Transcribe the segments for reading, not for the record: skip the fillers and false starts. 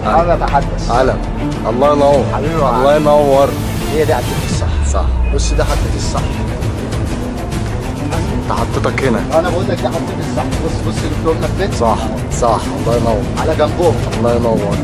انا اتحدث علم. الله ينور حبيبي، الله ينور. هي دي عدة الصح. صح. بص ده حدة الصح. انت حطيتك هنا. انا بقول لك ده حدة الصح. بص جبتهم لك فين؟ صح صح. الله ينور. على جنبهم. الله ينور.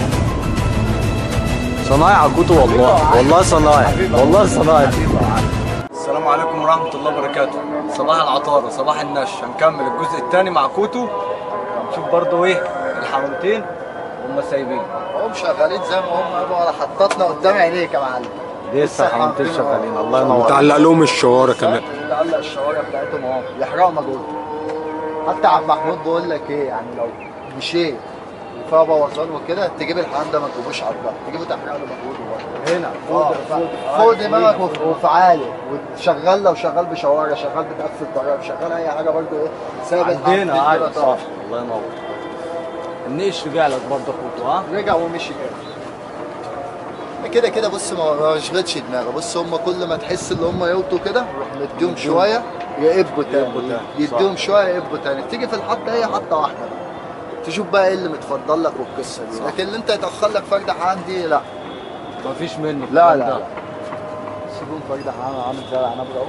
صنايع كوتو والله، والله صنايع، والله صنايع. السلام عليكم ورحمة الله وبركاته. صباح العطارة، صباح النش. هنكمل الجزء الثاني مع كوتو. نشوف برضو ايه الحمامتين هم سايبين. هم شغالين زي ما هم قالوا على حطتنا قدام عينيك يا معلم. لسه حمامتين شغالين. الله ينور. متعلق لهم الشوارع كمان. متعلق الشوارع بتاعتهم اهو، يحرقوا مجهود. حتى عم محمود بيقول لك ايه، يعني لو مشيت وفيها بوظان وكده تجيب الحمام ده ما تجيبوش على البحر، تجيبه تحرق له مجهوده برضه. هنا فوق دماغك وفي عالي، وشغال لو شغال بشوارع، شغال بتقفل ضرائب، شغال اي حاجه برضه ايه، سايب عندنا عادي. الحمام صح. الله ينور. النقش رجع لك برضه كوتو. ها رجع ومشي كده. بص ما يشغلش دماغه. بص هم كل ما تحس ان هم يوطوا كده روح مديهم شويه يقبوا تاني، يديهم شويه يقبوا تاني. تيجي في الحطه هي حطه واحده بقى، تشوف بقى ايه اللي متفضل لك والقصه دي. لكن اللي انت يتاخر لك فرد حمام دي لا مفيش منه. لا سيبهم فرد حمام عامل زي العنب اهو.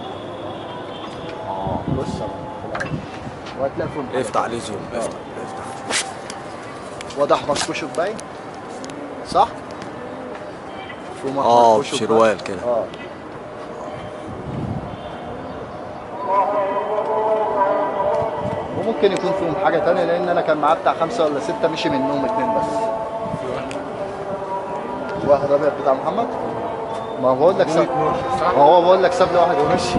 بص وهتلاقي فيهم افتح عليه زوم. افتح. واضح مفكوشه باين صح؟ بشروال كده. وممكن يكون فيهم حاجه ثانيه، لان انا كان معاه بتاع 5 ولا 6 مشي منهم 2 بس. واحد ابيض بتاع محمد. ما بقول لك ساب، ما هو بقول لك ساب لي واحد ومشي.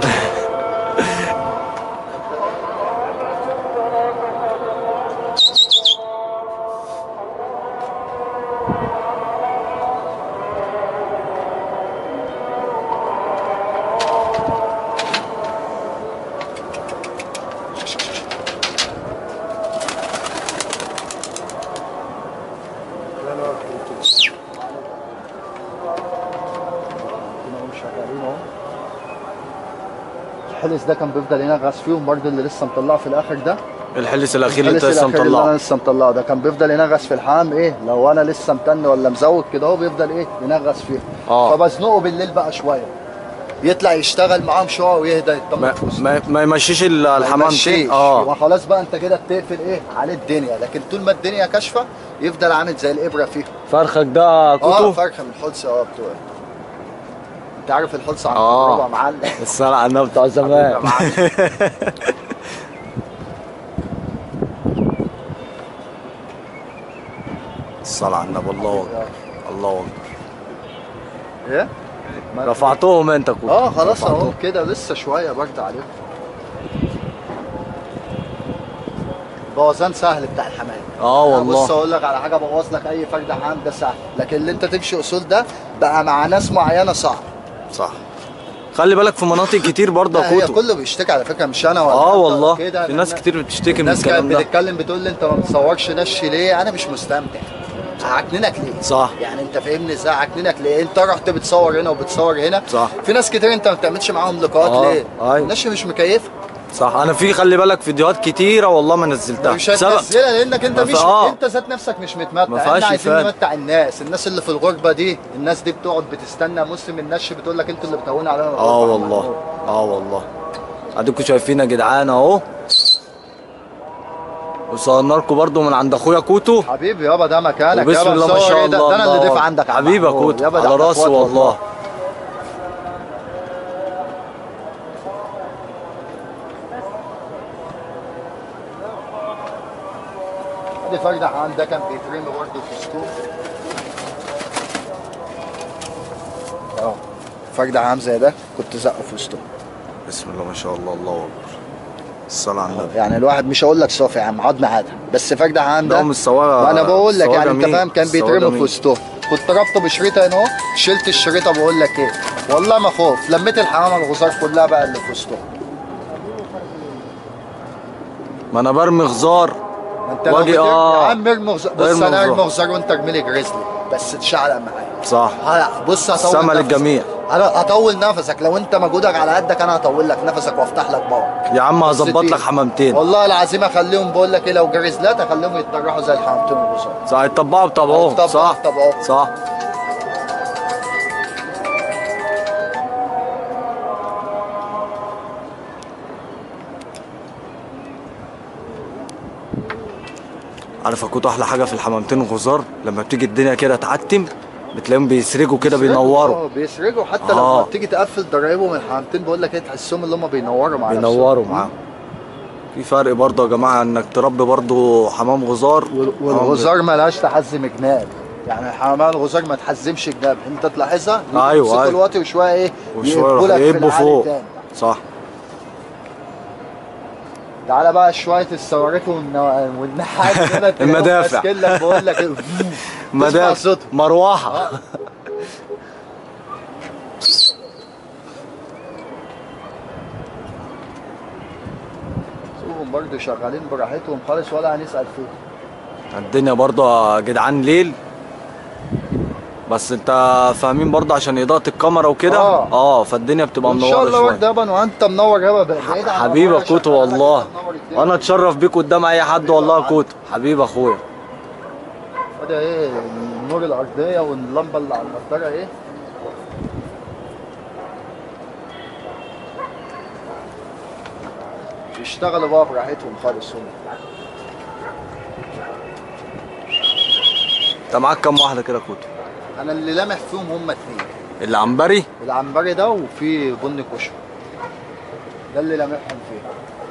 الحلس ده كان بيفضل ينغص فيهم برضه، اللي لسه مطلعه في الاخر ده. الحلس الاخير اللي انت لسه مطلعه. اللي انا لسه مطلعه ده كان بيفضل ينغص في الحمام ايه، لو انا لسه متن ولا مزود كده هو بيفضل ايه ينغص فيه. فبزنقه بالليل بقى شويه، يطلع يشتغل معاهم شويه ويهدى يطمن. ما يمشيش الحمام تاني. وخلاص بقى انت كده بتقفل ايه عليه الدنيا. لكن طول ما الدنيا كاشفه يفضل عامل زي الابره فيه. فرخك ده كوتو؟ فرخه من الحلس بتوعي. انت عارف الحلس عن التجربه يا معلم. الصلاة على النبي بتاع زمان. الصلاة على النبي. الله اكبر. الله اكبر. ايه؟ رفعتهم انت كوتو؟ خلاص اهو كده لسه شويه برضه عليهم. بوظان سهل بتاع الحمام. والله. بص اقول لك على حاجه، بوظ لك اي فرد حمام ده سهل، لكن اللي انت تمشي اصول ده بقى مع ناس معينه صعب. صح. خلي بالك في مناطق كتير برضه يا كوتو. هي كله بيشتكي على فكره، مش انا ولا والله. في ناس كتير بتشتكي من الكلام ده. الناس كانت بتتكلم بتقول لي انت ما بتصورش نش ليه؟ انا مش مستمتع. هعكننك ليه؟ صح. يعني انت فاهمني ازاي؟ هعكننك ليه؟ انت رحت بتصور هنا وبتصور هنا. صح. في ناس كتير انت ما بتعملش معاهم لقاءات ليه؟ النش مش مكيفه. صح. انا في خلي بالك فيديوهات كتيره والله ما نزلتها. مش هتنزلها لانك انت مش انت ذات نفسك مش متمتع. ما فيهاش. احنا عايزين نمتع الناس اللي في الغربه دي. الناس دي بتقعد بتستنى موسم النش، بتقول لك انتوا اللي بتهونوا علينا الغربه. والله. والله. اديكم شايفين يا جدعان اهو. وصورنا لكم برضه من عند اخويا كوتو. حبيبي يابا ده مكانك. بسم الله ما شاء الله. ده انا اللي ضيف عندك حبيبي يا كوتو، على راسي والله. دي فرد حمام ده كان بيترمي برضه في السوق. فرد حمام زي ده كنت زقه في وسطه. بسم الله ما شاء الله. الله اكبر. الصلاة على النبي. يعني الواحد مش هقول لك صافي يا عم، عضم عادها، بس فرد حمام ده مش سواء. ما انا بقول لك يعني انت فاهم، كان بيترمي في وسطه. كنت رابطه بشريطه هنا اهو، شلت الشريطه. بقول لك ايه والله ما خوف، لميت الحمامه الغزار كلها بقى اللي في وسطه. ما انا برمي غزار انت واجي يا عم ارمي غزار. بص انا ارمي غزار وانت ارمي لي جريزلي بس تشعلق معايا. صح. بص هطول السما للجميع. انا هطول نفسك لو انت مجهودك على قدك، انا هطول لك نفسك وافتح لك باور. يا عم هظبط لك حمامتين. والله العظيم اخليهم، بقول لك ايه، لو جريزلات اخليهم يتطرحوا زي الحمامتين البصار. صح، يتطبعوا بطبعهم. صح صح. عارف يا كوتو احلى حاجه في الحمامتين الغزار لما بتيجي الدنيا كده تعتم بتلاقيهم بيسرجوا كده بينوروا. بيسرجوا حتى لما بتيجي تقفل ضرايبهم الحمامتين، بقول لك ايه، تحسهم اللي هم بينوروا مع نفسهم. بينوروا معاهم. في فرق برضه يا جماعه انك تربي برضه حمام غزار والغزار مالهاش تحزم جناب. يعني حمام الغزار ما تحزمش جناب، انت تلاحظها. ايوه الواطي وشويه ايه، وشويه يبقوا فوق. صح. تعالى بقى شويه الصواريخ والنحاس كده المدافع. بقول لك ايه، مدافع مروحه. شوفهم برضه شغالين براحتهم خالص ولا هنسال فيهم. الدنيا برضه يا جدعان ليل، بس انت فاهمين برضه عشان اضاءه الكاميرا وكده. فالدنيا بتبقى منوره شويه. ان شاء الله برضه يابا، وانت منور يابا بعيد عن حبيبي يا كوتو والله. وانا اتشرف بيك قدام اي حد والله يا كوتو، حبيبي اخويا. ده ايه النور الارضيه واللمبه اللي على النضاره ايه. يشتغلوا بقى براحتهم خالص هم. انت معاك كام واحده كده كوتو؟ انا اللي لامح فيهم هم 2. العنبري؟ العنبري ده وفي بني كشري، ده اللي لامحهم فيه.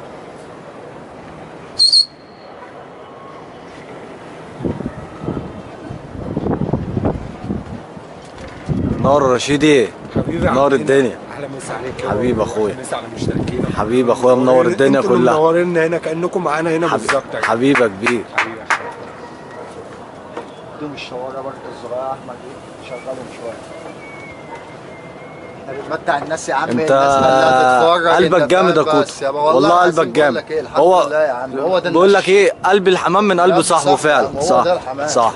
نار رشيدي حبيبي، نار الدنيا. اهلا مسا عليك حبيبي اخويا. مسا على مشتركين. حبيبي اخويا، منور الدنيا كلها. منورين هنا كانكم معانا هنا بالظبط. حبيبي يا كبير. حبيبي دوم الشوارع برضه الصغيره احمد ايه، شغلهم شويه. احنا بنمتع الناس يا عم. انت الناس قلبك جامد يا كوتو، والله قلبك جامد. هو يا عم، هو ده بقول لك ايه، قلب الحمام من قلب صاحبه فعلا. صح صح.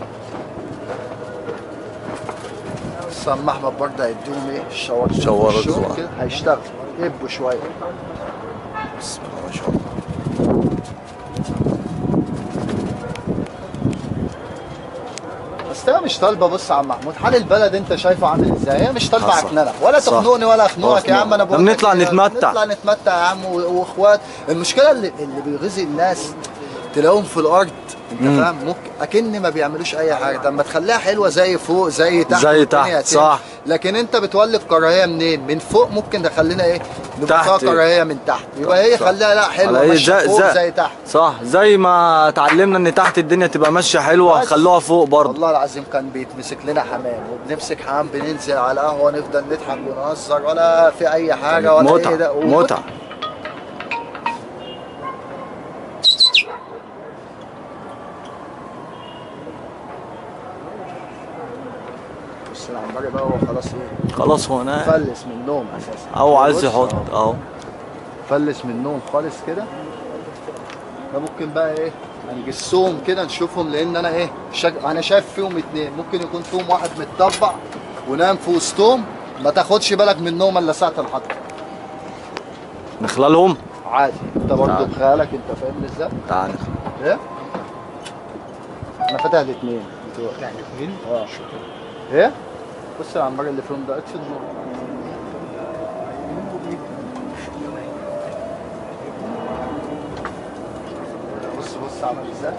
بس عم احمد برضه هيديهم ايه، الشوارع كده هيشتغل يبقوا شويه. بسم الله ما شاء الله. بس هي مش طالبه. بص يا عم محمود، حال البلد انت شايفه عامل ازاي. هي مش طالبه عكننه ولا تخنقني ولا اخنقك يا عم. انا بقول لك نطلع نتمتع. نطلع نتمتع يا عم واخوات. المشكله اللي بيغيظ الناس تلاقيهم في الارض، انت فاهم، ممكن اكن ما بيعملوش اي حاجه. طب ما تخليها حلوه زي فوق زي تحت زي تحت. صح. لكن انت بتولد كراهيه منين؟ من فوق ممكن تخلينا ايه، نبقى فيها كراهيه من تحت. يبقى هي خليها لا حلوه ماشيه فوق زي تحت. صح، زي ما اتعلمنا ان تحت الدنيا تبقى ماشيه حلوه خلوها فوق برضه. والله العظيم كان بيتمسك لنا حمام، وبنمسك حمام بننزل على القهوه نفضل نضحك ونهزر ولا في اي حاجه ولا متعة. ايه ده متعه. بص العنبري بقى هو خلاص ايه، خلاص هو انا فلس من النوم اساسا. اهو عايز يحط اهو، فلس من النوم خالص كده. ده ممكن بقى ايه هنجسهم كده نشوفهم، لان انا ايه انا شايف فيهم 2. ممكن يكون فيهم واحد متطبع ونام في وسطهم، ما تاخدش بالك منهم الا ساعه الحطه. نخلالهم عادي. انت برضه بخيالك، انت فاهمني ازاي؟ تعال. ايه؟ انا فاتح الاثنين. يعني 2 ايه؟ بص يا عمار اللي فيهم ده اطفي النور. بص عمل ازاي؟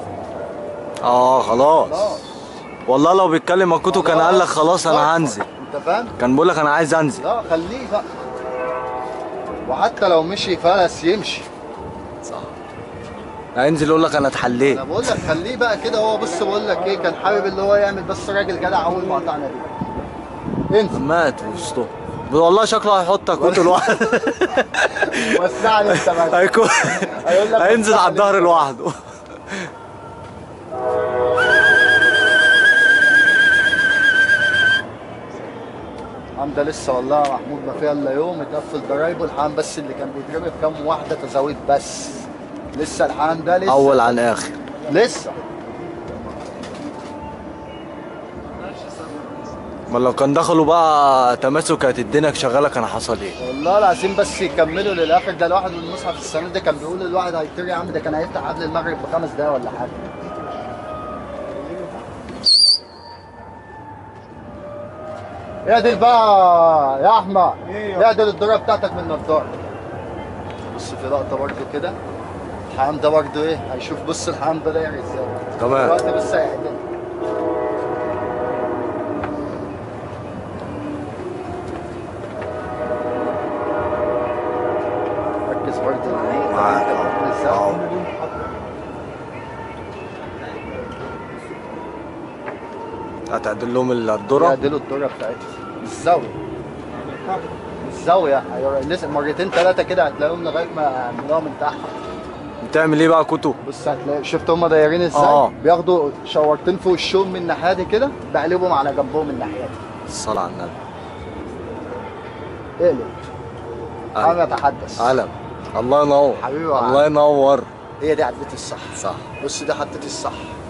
خلاص. والله لو بيتكلم مع كوتو كان قال لك خلاص انا هنزل. انت فاهم؟ كان بيقول لك انا عايز انزل. لا خليه بقى، وحتى لو مشي فلس يمشي. صح. هينزل يقول لك انا اتحليت. انا بقول لك خليه بقى كده. هو بص بقول لك ايه، كان حابب اللي هو يعمل، بس راجل جدع اول ما قطعنا دي انزل. مات وسطه والله. شكله هيحطك كوتو لوحده. وسعني انت بقى. هيكون هينزل على الظهر لوحده. الحمام ده لسه والله يا محمود ما فيها الا يوم اتقفل ضرايبه. الحمام بس اللي كان بيترمي بكام واحده تزاويد بس. لسه الحمام ده لسه اول عن اخر لسه. ما لو كان دخلوا بقى تماسك كانت الدنيا شغاله كان حصل ايه؟ والله العظيم بس يكملوا للاخر. ده الواحد من المصحف السنه ده كان بيقول الواحد هيطير يا عم، ده كان هيفتح قبل المغرب ب5 دقايق ولا حاجه. اعدل بقى يا احمد، اعدل الدرجه بتاعتك من النضاره. بص في لقطه برضه كده، الحمام ده برضه ايه هيشوف. بص الحمام ده داير ازاي تمام. دلوقتي. بص هيعدل. ركز برضه معاك. هتعدل لهم الذره. يعدلوا الدرجه بتاعتهم الزاويه لسه مرتين ثلاثه كده هتلاقيهم لغايه ما يعملوها من تحت. بتعمل ايه بقى كوتو؟ بص هتلاقي، شفت هم دايرين ازاي؟ بياخدوا شاورتين في وشهم من الناحيه دي كده، بقلبهم على جنبهم من الناحيه دي. الصلاة على النبي. اقلب. انا اتحدث. علم. الله ينور حبيبي الله ينور. هي دي عدت الصح. صح. بص دي حطيت الصح.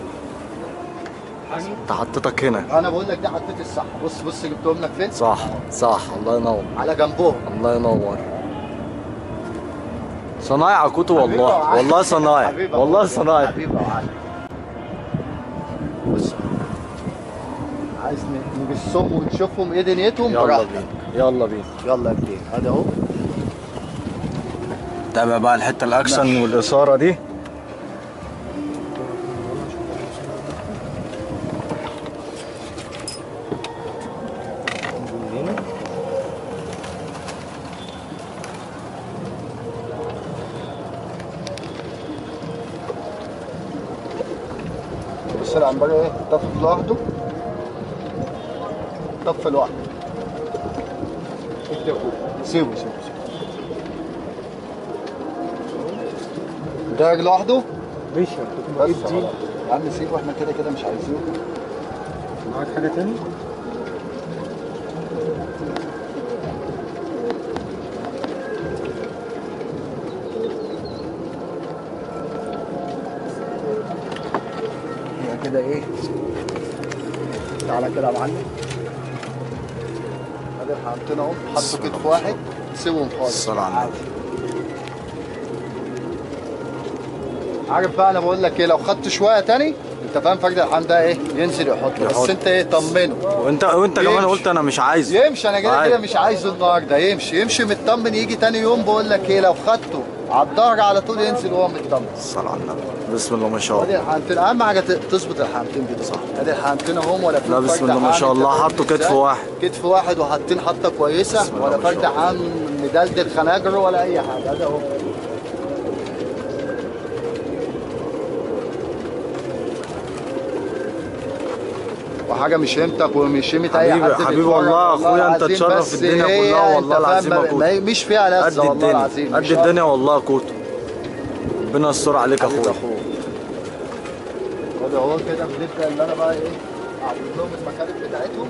انت حطيتك هنا. انا بقول لك دي حطيت الصح. بص بص جبتهم لك فين؟ صح صح. الله ينور. على جنبهم. الله ينور. صنايع كوتو والله والله صنايع والله صنايع. حبيبي وعلي. بص عايز نجسهم ونشوفهم ايه دنيتهم. يلا براحتك. بينا يلا بينا. يلا يا كبير ادي اهو. تابع بقى الحته الاكشن والاثاره دي. بص العنبر ايه طف لوحده. طف لوحده. سيبه. داير لوحده. ماشي. بس يا عم سيبه، احنا كده كده مش عايزينه. معاك حاجه تاني؟ كده ايه. تعالى كده يا معلم. ادي الحمامتين اهو، حطوا كتف واحد سيبهم خالص. الصلاة على النبي. عارف بقى انا بقول لك ايه، لو خدت شويه تاني انت فاهم فرد الحمام ده ايه ينزل يحطه. بس انت ايه طمنه. وانت كمان قلت انا مش عايزه. يمشي. انا كده كده مش عايزه النهارده. يمشي مطمن. يجي تاني يوم بقول لك ايه، لو خدته على الظهر على طول ينزل وهو مطمن. الصلاة على النبي. بسم الله ما شاء ادي الله. الحمامتين اهم حاجه تظبط الحمامتين كده صح. ادي الحمامتين اهم ولا لا بسم الله ما شاء الله. حطوا كتف واحد. كتف واحد وحاطين حطه كويسه ولا فرد حمام مدلدل خناجر ولا اي حاجه. ادي اهو. وحاجه مش قيمتك ومش قيمه اي حد. حبيبي والله اخويا انت تشرف الدنيا كلها والله العظيم يا كوتو. مش فيها لذه والله العظيم. قد الدنيا والله يا كوتو. ربنا يستر عليك يا اخويا. خد اهو كده بنبدا اللي انا بقى ايه اعمل لهم المكاتب بتاعتهم.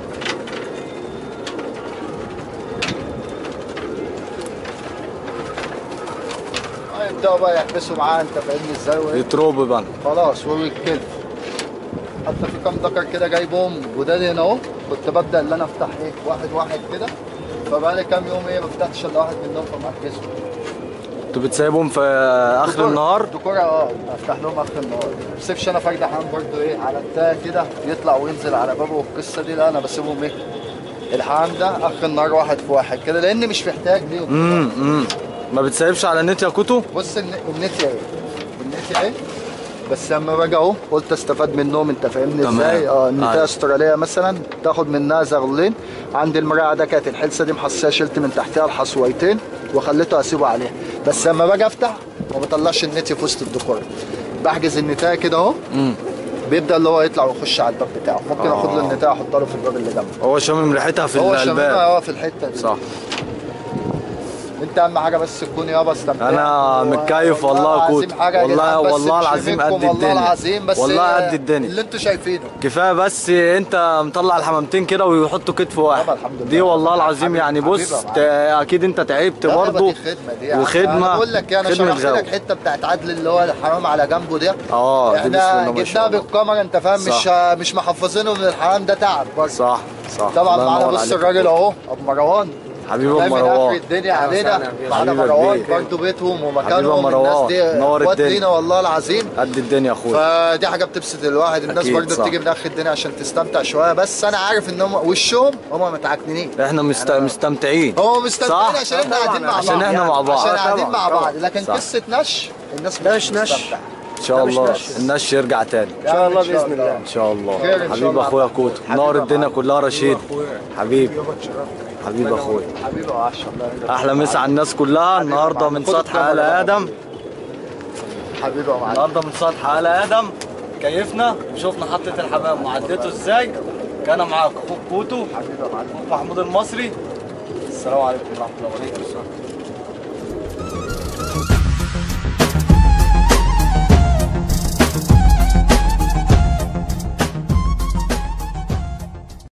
يبداوا بقى يحبسوا معاه. انت فاهمني ازاي وايه. يتروبوا بقى. خلاص وبالكده. حتى في كام ذكر كده جايبهم جداد هنا اهو. كنت ببدا اللي انا افتح ايه واحد واحد كده. فبقالي كام يوم ايه ما فتحتش الا واحد منهم فمركزهم. انتوا بتسيبهم في اخر النهار؟ دكورة افتح لهم اخر النهار. ما بسيبش انا فرد حمام برضه ايه على التاه كده يطلع وينزل على بابه والقصه دي. لا انا بسيبهم ايه الحمام ده اخر النهار واحد في واحد كده لان مش محتاج ليهم. ما بتسيبش على النت يا كوتو؟ بص النت ايه بس لما باجي اهو قلت استفاد منهم. انت فاهمني ازاي؟ النتايه استراليه مثلا تاخد منها زغلين. عندي المرايه ده كانت الحلسه دي محصيه، شلت من تحتها الحصويتين وخليته اسيبه عليها. بس لما باجي افتح ما بطلعش النت في وسط الديكور. بحجز النتايه كده اهو. بيبدا اللي هو يطلع ويخش على الباب بتاعه. ممكن اخد له النتايه احطها له في الباب اللي جنبه. هو شامم ريحتها في الباب. هو شاممها في الحته دي. صح. انت اهم حاجه بس تكون يابا استمتعت. انا متكيف والله يا كوتو. والله العظيم قد الدنيا. والله العظيم بس والله قد الدنيا اللي انتوا شايفينه. كفايه بس انت مطلع الحمامتين كده ويحطوا كتف واحد. الحمد لله. دي والله العظيم يعني بص اكيد انت تعبت برضه. دي خدمه دي وخدمه. انا بقول لك انا شرحت لك حته بتاعت عدل اللي هو الحمام على جنبه ده. دي احنا جبناها بالكاميرا. انت فاهم مش محفظينه من الحمام ده تعب برضه. صح صح. طبعا الله معانا ينور بص عليك. الراجل اهو ابو مروان، حبيبي ابو دايما مروان. قافل الدنيا علينا. معانا حبيبي مروان كبير. برضه بيتهم حبيبي ومكانهم، الناس مروان، دي نور اخوات الدنيا. لينا والله العظيم. قد الدنيا يا اخويا. فدي حاجه بتبسط الواحد، الناس أكيد برضه صح. بتيجي من اخر الدنيا عشان تستمتع شويه، بس انا عارف ان هم وشهم هم متعكنين. احنا مستمتعين. هم مستمتعين صح؟ عشان احنا قاعدين مع بعض، عشان احنا مع بعض. عشان قاعدين مع طبعاً. بعض، لكن صح. قصه نش الناس مش مستمتعه. ان شاء الله النش يرجع تاني ان شاء الله باذن الله. ان شاء الله. خير إن شاء حبيب الله. اخويا كوتو، نور الدنيا كلها رشيد. حبيبي حبيب اخويا. حبيبي وعشرة الله. احلى مسا على الناس كلها النهارده من سطح آل ادم. حبيبي ومعلم. النهارده من سطح آل ادم كيفنا وشوفنا حطة الحمام وعديته ازاي. كان معاك اخوك كوتو، حبيبي ومعلم. اخوك محمود المصري. السلام عليكم ورحمه الله وبركاته.